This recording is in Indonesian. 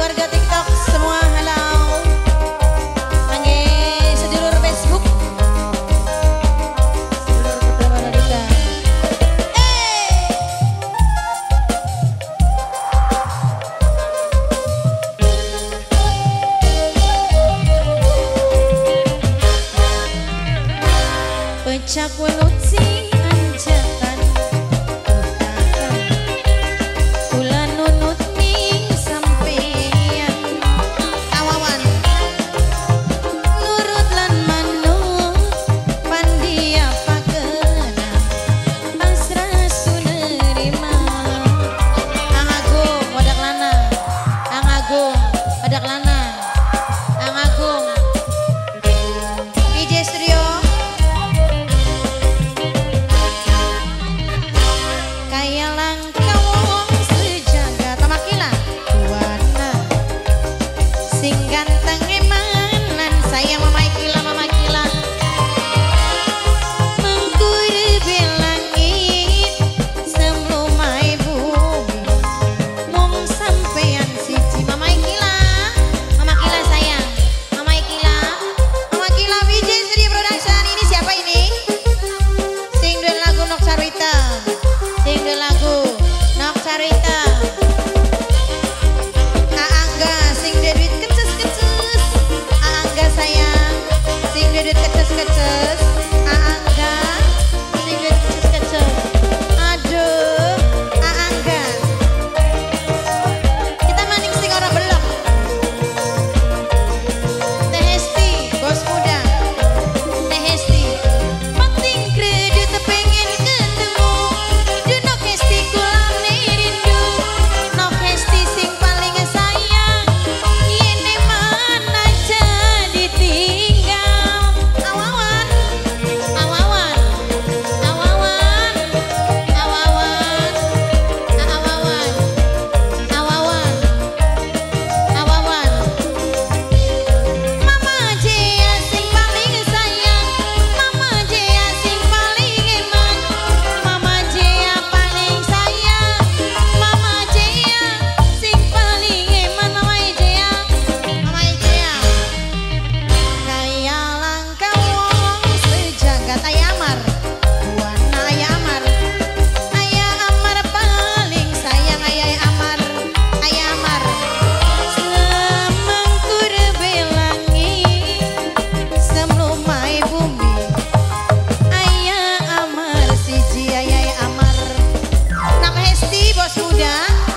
warga TikTok semua, halo. Angge sedulur Facebook. Sedulur Putra Baradika. Pecah welut sing anjatan utakan kula nunut ning sampeyan kawawan nurut lan manut pandia pakena pasrah sunerima Ang Agung wadak lana Ang Agung wadak lana Ang Agung DJ Studio kaya langka wong sejagat tamakila buana sing ganteng emanan sayang mama kila mengkudu langit semlumai bumi mung sampeyan siji mama kila sayang mama kila VJ Studio Production. Ini siapa ini? Sing duet lagu Nok Sarita. Sing duet lagu Nok Sarita. Aangga sing duet keces-keces. Aangga sayang. Sing duet keces-keces. Aangga sing duet keces-keces. Aduh, Aangga. Kita maning sing ora belok. Teh Hesti, bos muda. Teh Hesti. Penting kredit pengen ketemu. Du Nok Hesti kulane rindu. Nok Hesti sing paling sayang. Yene mana aja ditinggal. Awawan. Awawan. Awawan. Awawan. Awawan. Awawan. Awawan. Mama Jaya sing paling sayang, Mama Jaya sing paling eman, Mama Jaya paling sayang, Mama Jaya sing paling eman, Mama Jaya, kaya langka wong sejagat ayamar, buana ayamar paling sayang ayamar, semengkur belangit semlumai bumi ayah amar siji ayah amar Nak Hesti bos muda